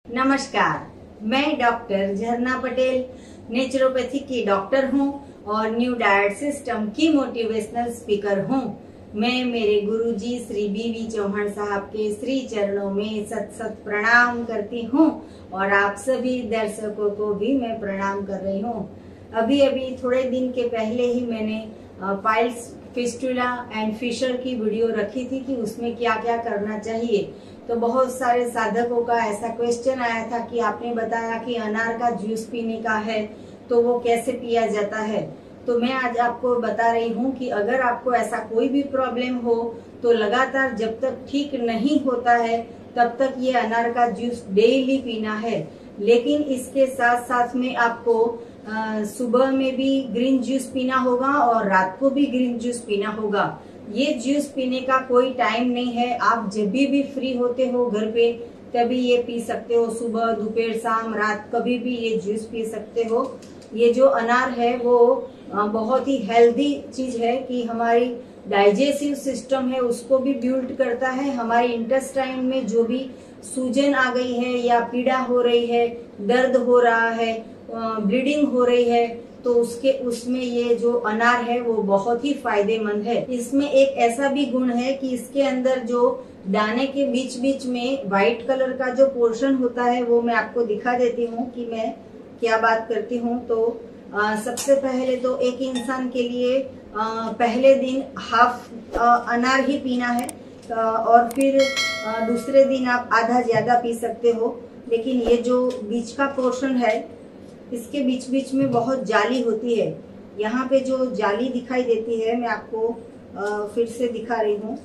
नमस्कार, मैं doctor Jharna Patel naturopathy की डॉक्टर हूँ और न्यू डाइट सिस्टम की मोटिवेशनल स्पीकर हूँ। मैं मेरे गुरुजी श्री बीवी चौहान साहब के श्री चरणों में सत सत प्रणाम करती हूँ और आप सभी दर्शकों को भी मैं प्रणाम कर रही हूँ। अभी अभी थोड़े दिन के पहले ही मैंने पाइल्स, फिस्टुला एंड फिशर की वीडियो रखी थी कि उसमें क्या क्या करना चाहिए। तो बहुत सारे साधकों का ऐसा क्वेश्चन आया था कि आपने बताया कि अनार का जूस पीने का है तो वो कैसे पिया जाता है। तो मैं आज आपको बता रही हूँ कि अगर आपको ऐसा कोई भी प्रॉब्लम हो तो लगातार जब तक ठीक नहीं होता है तब तक ये अनार का जूस डेली पीना है। लेकिन इसके साथ साथ में आपको सुबह में भी ग्रीन जूस पीना होगा और रात को भी ग्रीन जूस पीना होगा। ये जूस पीने का कोई टाइम नहीं है, आप जब भी फ्री होते हो घर पे तभी ये पी सकते हो। सुबह, दोपहर, शाम, रात कभी भी ये जूस पी सकते हो। ये जो अनार है वो बहुत ही हेल्दी चीज है कि हमारी डाइजेस्टिव सिस्टम है उसको भी बिल्ड करता है। हमारे इंटेस्टाइन में जो भी सूजन आ गई है या पीड़ा हो रही है, दर्द हो रहा है, ब्लीडिंग हो रही है, तो उसमें ये जो अनार है वो बहुत ही फायदेमंद है। इसमें एक ऐसा भी गुण है कि इसके अंदर जो दाने के बीच बीच में व्हाइट कलर का जो पोर्शन होता है वो मैं आपको दिखा देती हूँ कि मैं क्या बात करती हूँ। तो सबसे पहले तो एक इंसान के लिए पहले दिन हाफ अनार ही पीना है और फिर दूसरे दिन आप आधा ज्यादा पी सकते हो। लेकिन ये जो बीच का पोर्शन है इसके बीच बीच में बहुत जाली होती है। यहाँ पे जो जाली दिखाई देती है मैं आपको फिर से दिखा रही हूँ।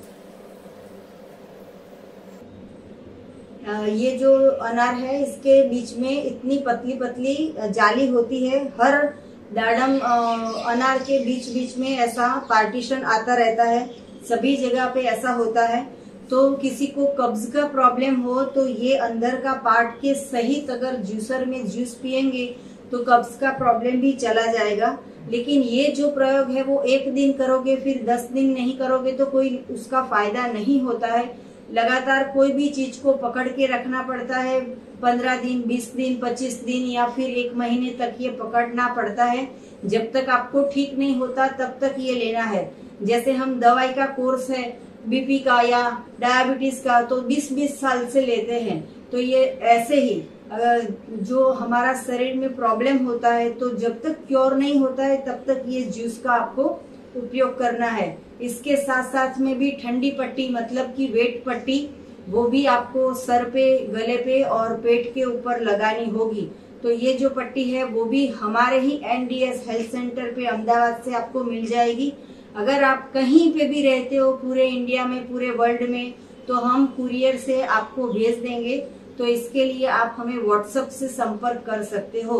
ये जो अनार है इसके बीच में इतनी पतली पतली जाली होती है। हर दाडम अनार के बीच बीच में ऐसा पार्टीशन आता रहता है, सभी जगह पे ऐसा होता है। तो किसी को कब्ज का प्रॉब्लम हो तो ये अंदर का पार्ट के सहित अगर जूसर में जूस पियेंगे तो कब्ज का प्रॉब्लम भी चला जाएगा। लेकिन ये जो प्रयोग है वो एक दिन करोगे फिर 10 दिन नहीं करोगे तो कोई उसका फायदा नहीं होता है। लगातार कोई भी चीज को पकड़ के रखना पड़ता है। 15 दिन, 20 दिन, 25 दिन या फिर 1 महीने तक ये पकड़ना पड़ता है। जब तक आपको ठीक नहीं होता तब तक ये लेना है। जैसे हम दवाई का कोर्स है बीपी का या डायबिटीज का तो 20-20 साल से लेते हैं। तो ये ऐसे ही अगर जो हमारा शरीर में प्रॉब्लम होता है तो जब तक क्योर नहीं होता है तब तक ये जूस का आपको उपयोग करना है। इसके साथ साथ में भी ठंडी पट्टी मतलब कि वेट पट्टी वो भी आपको सर पे, गले पे और पेट के ऊपर लगानी होगी। तो ये जो पट्टी है वो भी हमारे ही एनडीएस हेल्थ सेंटर पे अहमदाबाद से आपको मिल जाएगी। अगर आप कहीं पे भी रहते हो पूरे इंडिया में, पूरे वर्ल्ड में, तो हम कुरियर से आपको भेज देंगे। तो इसके लिए आप हमें व्हाट्सएप से संपर्क कर सकते हो।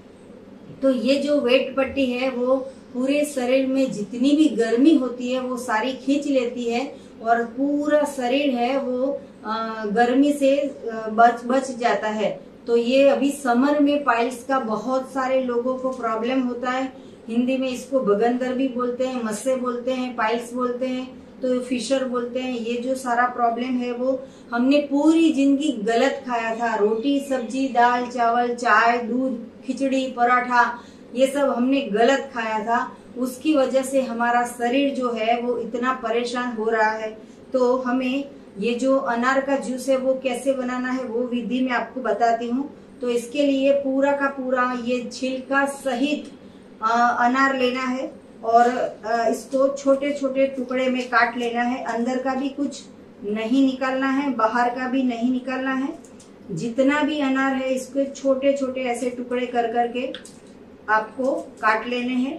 तो ये जो वेट पट्टी है वो पूरे शरीर में जितनी भी गर्मी होती है वो सारी खींच लेती है और पूरा शरीर है वो गर्मी से बच जाता है। तो ये अभी समर में पाइल्स का बहुत सारे लोगों को प्रॉब्लम होता है। हिंदी में इसको बगंदर भी बोलते हैं, मस्से बोलते हैं, पाइल्स बोलते हैं, तो फिशर बोलते हैं। ये जो सारा प्रॉब्लम है वो हमने पूरी जिंदगी गलत खाया था। रोटी, सब्जी, दाल, चावल, चाय, दूध, खिचड़ी, पराठा, ये सब हमने गलत खाया था। उसकी वजह से हमारा शरीर जो है वो इतना परेशान हो रहा है। तो हमें ये जो अनार का जूस है वो कैसे बनाना है वो विधि मैं आपको बताती हूँ। तो इसके लिए पूरा का पूरा ये छिलका सहित अनार लेना है और इसको छोटे छोटे टुकड़े में काट लेना है। अंदर का भी कुछ नहीं निकालना है, बाहर का भी नहीं निकालना है। जितना भी अनार है इसको छोटे छोटे ऐसे टुकड़े कर करके आपको काट लेने हैं।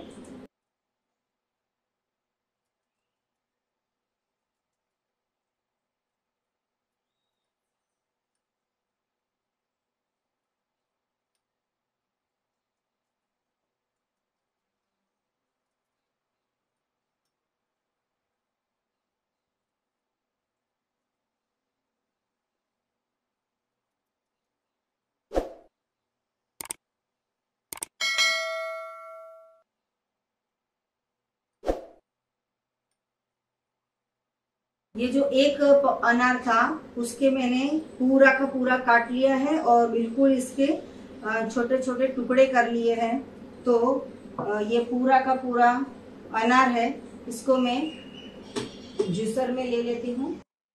ये जो एक अनार था उसके मैंने पूरा का पूरा काट लिया है और बिल्कुल इसके छोटे छोटे टुकड़े कर लिए हैं। तो ये पूरा का पूरा अनार है, इसको मैं जूसर में ले लेती हूँ।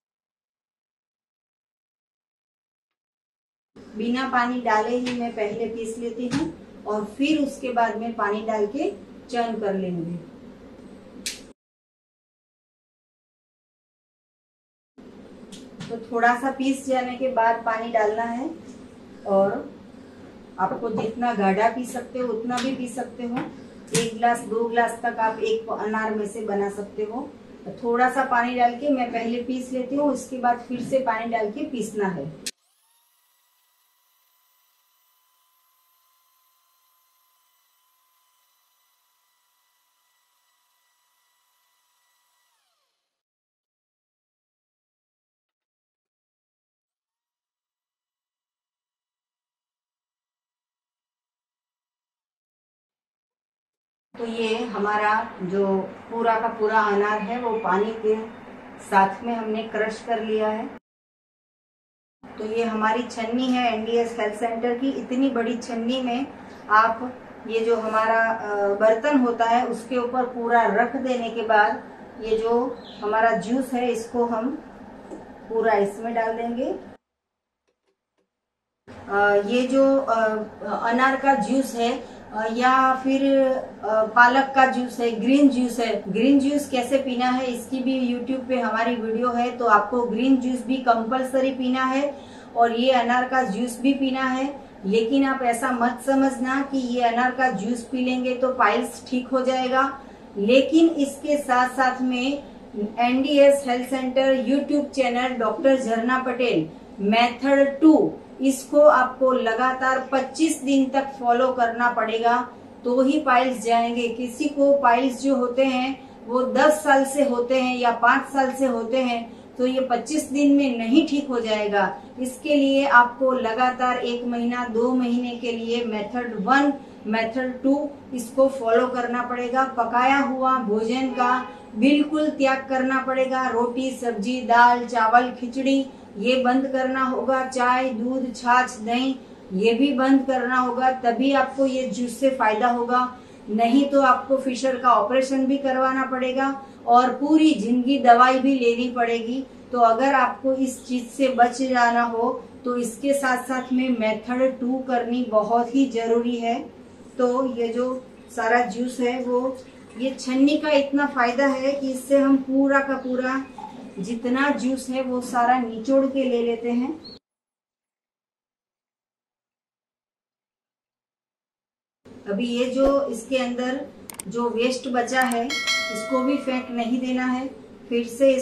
बिना पानी डाले ही मैं पहले पीस लेती हूँ और फिर उसके बाद में पानी डाल के चर्न कर लेंगे। तो थोड़ा सा पीस जाने के बाद पानी डालना है और आपको जितना गाढ़ा पी सकते हो उतना भी पी सकते हो। 1 गिलास 2 गिलास तक आप एक अनार में से बना सकते हो। थोड़ा सा पानी डाल के मैं पहले पीस लेती हूँ, उसके बाद फिर से पानी डाल के पीसना है। तो ये हमारा जो पूरा का पूरा अनार है वो पानी के साथ में हमने क्रश कर लिया है। तो ये हमारी छन्नी है एनडीएस हेल्थ सेंटर की। इतनी बड़ी छन्नी में आप ये जो हमारा बर्तन होता है उसके ऊपर पूरा रख देने के बाद ये जो हमारा जूस है इसको हम पूरा इसमें डाल देंगे। ये जो अनार का जूस है या फिर पालक का जूस है, ग्रीन जूस है। ग्रीन जूस कैसे पीना है इसकी भी यूट्यूब पे हमारी वीडियो है, तो आपको ग्रीन जूस भी कंपलसरी पीना है और ये अनार का जूस भी पीना है। लेकिन आप ऐसा मत समझना कि ये अनार का जूस पी लेंगे तो पाइल्स ठीक हो जाएगा। लेकिन इसके साथ साथ में NDS health centre YouTube channel doctor Jharna Patel method 2 इसको आपको लगातार 25 दिन तक फॉलो करना पड़ेगा तो ही पाइल्स जाएंगे। किसी को पाइल्स जो होते हैं वो 10 साल से होते हैं या 5 साल से होते हैं तो ये 25 दिन में नहीं ठीक हो जाएगा। इसके लिए आपको लगातार 1 महीना 2 महीने के लिए मेथड 1 मेथड 2 इसको फॉलो करना पड़ेगा। पकाया हुआ भोजन का बिल्कुल त्याग करना पड़ेगा। रोटी सब्जी दाल चावल खिचड़ी ये बंद करना होगा। चाय दूध छाछ दही ये भी बंद करना होगा, तभी आपको ये जूस से फायदा होगा। नहीं तो आपको फिशर का ऑपरेशन भी करवाना पड़ेगा और पूरी जिंदगी दवाई भी लेनी पड़ेगी। तो अगर आपको इस चीज से बच जाना हो तो इसके साथ साथ में मेथड 2 करनी बहुत ही जरूरी है। तो ये जो सारा जूस है वो ये छन्नी का इतना फायदा है कि इससे हम पूरा का पूरा जितना जूस है वो सारा निचोड़ के ले लेते हैं। अभी ये जो इसके अंदर जो वेस्ट बचा है इसको भी फेंक नहीं देना है। फिर से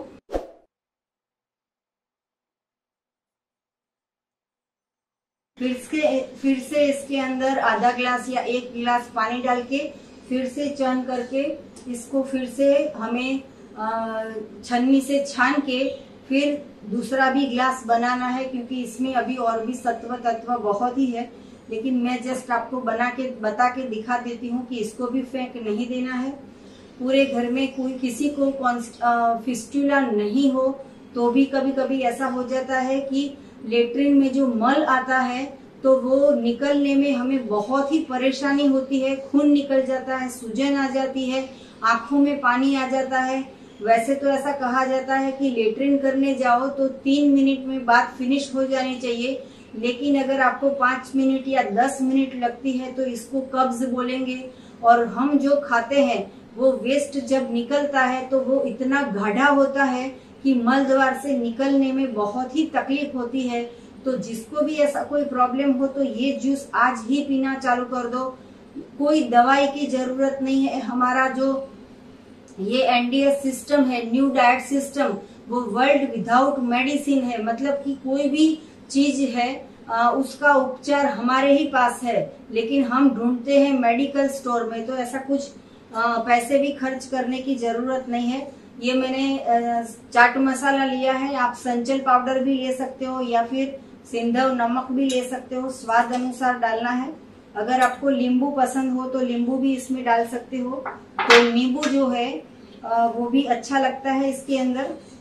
इसके अंदर आधा गिलास या 1 गिलास पानी डाल के फिर से चर्न करके इसको फिर से हमें छन्नी से छान के फिर दूसरा भी गिलास बनाना है, क्योंकि इसमें अभी और भी सत्व तत्व बहुत ही है। लेकिन मैं जस्ट आपको बता के दिखा देती हूँ कि इसको भी फेंक नहीं देना है। पूरे घर में कोई किसी को फिस्टुला नहीं हो तो भी कभी कभी ऐसा हो जाता है कि लेट्रिन में जो मल आता है तो वो निकलने में हमें बहुत ही परेशानी होती है। खून निकल जाता है, सूजन आ जाती है, आंखों में पानी आ जाता है। वैसे तो ऐसा कहा जाता है कि लेट्रिन करने जाओ तो 3 मिनट में बात फिनिश हो जानी चाहिए, लेकिन अगर आपको 5 मिनट या 10 मिनट लगती है तो इसको कब्ज बोलेंगे। और हम जो खाते हैं वो वेस्ट जब निकलता है तो वो इतना गाढ़ा होता है कि मल द्वार से निकलने में बहुत ही तकलीफ होती है। तो जिसको भी ऐसा कोई प्रॉब्लम हो तो ये जूस आज ही पीना चालू कर दो। कोई दवाई की जरूरत नहीं है। हमारा जो ये एनडीएस सिस्टम है, न्यू डाइट सिस्टम, वो वर्ल्ड विदाउट मेडिसिन है। मतलब कि कोई भी चीज है उसका उपचार हमारे ही पास है, लेकिन हम ढूंढते हैं मेडिकल स्टोर में। तो ऐसा कुछ पैसे भी खर्च करने की जरूरत नहीं है। ये मैंने चाट मसाला लिया है, आप संचल पाउडर भी ले सकते हो या फिर सिंधव नमक भी ले सकते हो, स्वाद अनुसार डालना है। अगर आपको नींबू पसंद हो तो नींबू भी इसमें डाल सकते हो। तो नींबू जो है वो भी अच्छा लगता है इसके अंदर।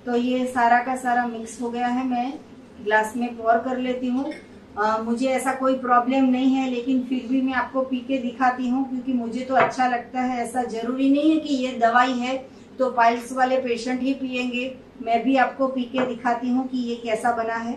तो ये सारा का सारा मिक्स हो गया है, मैं ग्लास में पोर कर लेती हूँ। मुझे ऐसा कोई प्रॉब्लम नहीं है, लेकिन फिर भी मैं आपको पी के दिखाती हूँ क्योंकि मुझे तो अच्छा लगता है। ऐसा जरूरी नहीं है कि ये दवाई है तो पाइल्स वाले पेशेंट ही पिएंगे। मैं भी आपको पी के दिखाती हूँ कि ये कैसा बना है।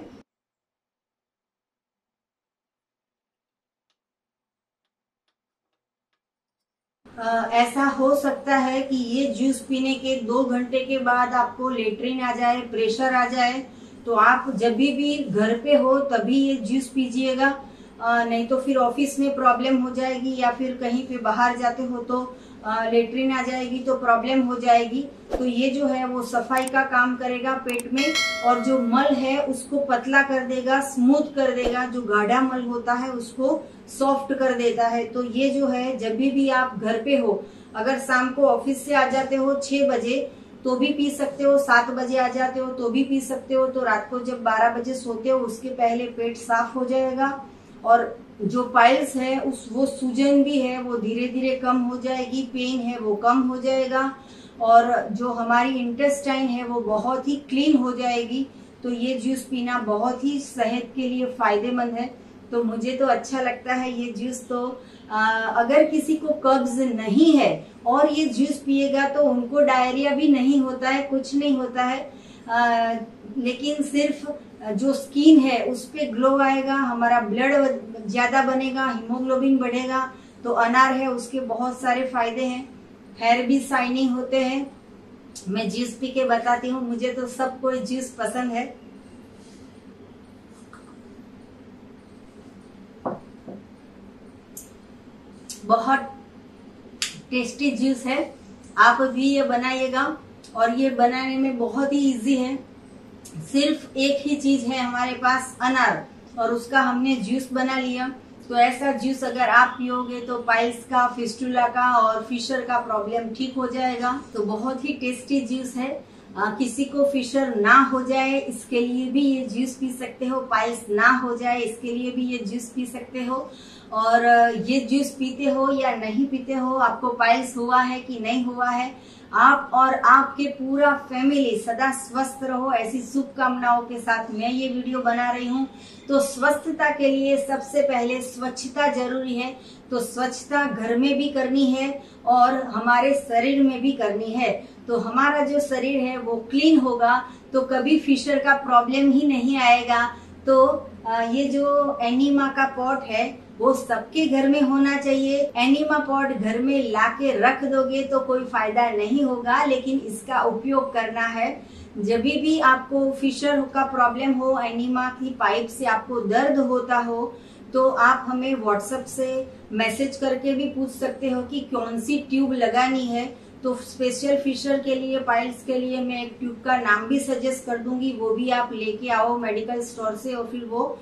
ऐसा हो सकता है कि ये जूस पीने के 2 घंटे के बाद आपको लेटरिन आ जाए, प्रेशर आ जाए, तो आप जब भी घर पे हो तभी ये जूस पीजिएगा। नहीं तो फिर ऑफिस में प्रॉब्लम हो जाएगी या फिर कहीं पे बाहर जाते हो तो लेटरिन आ जाएगी तो प्रॉब्लम हो जाएगी। तो ये जो है वो सफाई का काम करेगा पेट में, और जो मल है उसको पतला कर देगा, स्मूथ कर देगा। जो गाढ़ा मल होता है उसको सॉफ्ट कर देता है। तो ये जो है जब भी आप घर पे हो, अगर शाम को ऑफिस से आ जाते हो 6 बजे तो भी पी सकते हो, 7 बजे आ जाते हो तो भी पी सकते हो। तो रात को जब 12 बजे सोते हो उसके पहले पेट साफ हो जाएगा, और जो पाइल्स है वो सूजन भी है वो धीरे धीरे कम हो जाएगी, पेन है वो कम हो जाएगा, और जो हमारी इंटेस्टाइन है वो बहुत ही क्लीन हो जाएगी। तो ये जूस पीना बहुत ही सेहत के लिए फायदेमंद है। तो मुझे तो अच्छा लगता है ये जूस। तो अगर किसी को कब्ज नहीं है और ये जूस पिएगा तो उनको डायरिया भी नहीं होता है, कुछ नहीं होता है। लेकिन सिर्फ जो स्किन है उस पे ग्लो आएगा, हमारा ब्लड ज्यादा बनेगा, हीमोग्लोबिन बढ़ेगा। तो अनार है उसके बहुत सारे फायदे हैं, हेयर भी शाइनिंग होते हैं। मैं जूस पी के बताती हूँ, मुझे तो सब कोई जूस पसंद है। बहुत टेस्टी जूस है, आप भी ये बनाइएगा। और ये बनाने में बहुत ही इजी है, सिर्फ एक ही चीज है हमारे पास, अनार, और उसका हमने जूस बना लिया। तो ऐसा जूस अगर आप पियोगे तो पाइल्स का, फिस्टुला का और फिशर का प्रॉब्लम ठीक हो जाएगा। तो बहुत ही टेस्टी जूस है। किसी को फिशर ना हो जाए इसके लिए भी ये जूस पी सकते हो, पाइल्स ना हो जाए इसके लिए भी ये जूस पी सकते हो। और ये जूस पीते हो या नहीं पीते हो, आपको पाइल्स हुआ है कि नहीं हुआ है, आप और आपके पूरा फैमिली सदा स्वस्थ रहो, ऐसी शुभकामनाओं के साथ मैं ये वीडियो बना रही हूँ। तो स्वस्थता के लिए सबसे पहले स्वच्छता जरूरी है। तो स्वच्छता घर में भी करनी है और हमारे शरीर में भी करनी है। तो हमारा जो शरीर है वो क्लीन होगा तो कभी फिशर का प्रॉब्लम ही नहीं आएगा। तो ये जो एनीमा का पॉट है वो सबके घर में होना चाहिए। एनीमा पॉट घर में लाके रख दोगे तो कोई फायदा नहीं होगा, लेकिन इसका उपयोग करना है। जब भी आपको फिशर का प्रॉब्लम हो, एनीमा की पाइप से आपको दर्द होता हो, तो आप हमें व्हाट्सएप से मैसेज करके भी पूछ सकते हो कि कौन सी ट्यूब लगानी है। तो स्पेशल फिशर के लिए, पाइल्स के लिए मैं एक ट्यूब का नाम भी सजेस्ट कर दूंगी, वो भी आप लेके आओ मेडिकल स्टोर से, और फिर वो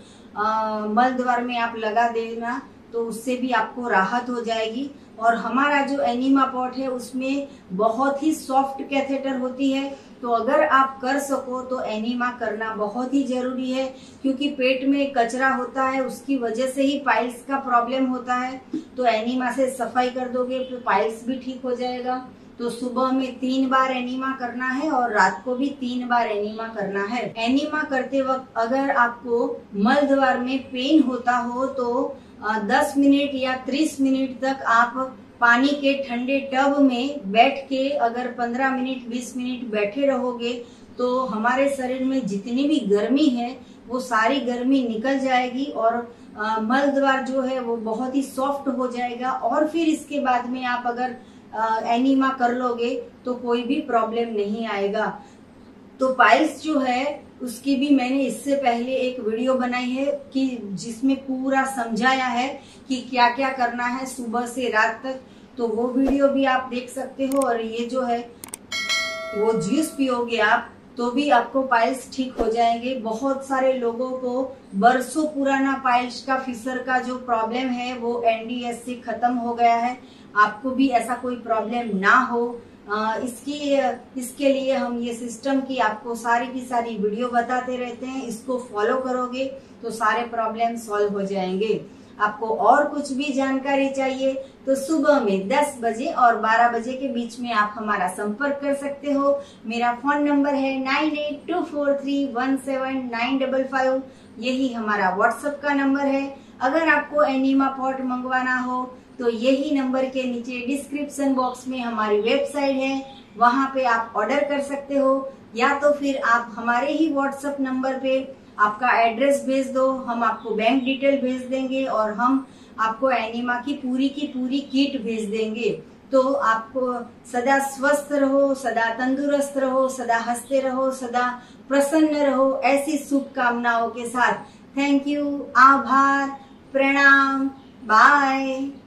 मल द्वार में आप लगा देना, तो उससे भी आपको राहत हो जाएगी। और हमारा जो एनीमा पॉट है उसमें बहुत ही सॉफ्ट कैथेटर होती है। तो अगर आप कर सको तो एनीमा करना बहुत ही जरूरी है, क्योंकि पेट में कचरा होता है, उसकी वजह से ही पाइल्स का प्रॉब्लम होता है। तो एनीमा से सफाई कर दोगे तो पाइल्स भी ठीक हो जाएगा। तो सुबह में 3 बार एनीमा करना है और रात को भी 3 बार एनीमा करना है। एनीमा करते वक्त अगर आपको मल द्वार में पेन होता हो तो 10 मिनट या 30 मिनट तक आप पानी के ठंडे टब में बैठ के अगर 15 मिनट 20 मिनट बैठे रहोगे तो हमारे शरीर में जितनी भी गर्मी है वो सारी गर्मी निकल जाएगी, और मल द्वार जो है वो बहुत ही सॉफ्ट हो जाएगा। और फिर इसके बाद में आप अगर एनीमा कर लोगे तो कोई भी प्रॉब्लम नहीं आएगा। तो पाइल्स जो है उसकी भी मैंने इससे पहले एक वीडियो बनाई है कि जिसमें पूरा समझाया है कि क्या क्या करना है सुबह से रात तक। तो वो वीडियो भी आप देख सकते हो। और ये जो है वो जूस पियोगे आप तो भी आपको पाइल्स ठीक हो जाएंगे। बहुत सारे लोगों को बरसों पुराना पाइल्स का, फिशर का जो प्रॉब्लम है वो एनडीएस से खत्म हो गया है। आपको भी ऐसा कोई प्रॉब्लम ना हो, इसके लिए हम ये सिस्टम की आपको सारी की सारी वीडियो बताते रहते हैं। इसको फॉलो करोगे तो सारे प्रॉब्लम सॉल्व हो जाएंगे। आपको और कुछ भी जानकारी चाहिए तो सुबह में 10 बजे और 12 बजे के बीच में आप हमारा संपर्क कर सकते हो। मेरा फोन नंबर है 9824317955। यही हमारा व्हाट्सएप का नंबर है। अगर आपको एनीमा पॉट मंगवाना हो तो यही नंबर के नीचे डिस्क्रिप्शन बॉक्स में हमारी वेबसाइट है, वहां पे आप ऑर्डर कर सकते हो, या तो फिर आप हमारे ही व्हाट्सएप नंबर पे आपका एड्रेस भेज दो, हम आपको बैंक डिटेल भेज देंगे और हम आपको एनीमा की पूरी किट भेज देंगे। तो आपको सदा स्वस्थ रहो, सदा तंदुरुस्त रहो, सदा हंसते रहो, सदा प्रसन्न रहो, ऐसी शुभकामनाओं के साथ थैंक यू, आभार, प्रणाम, बाय।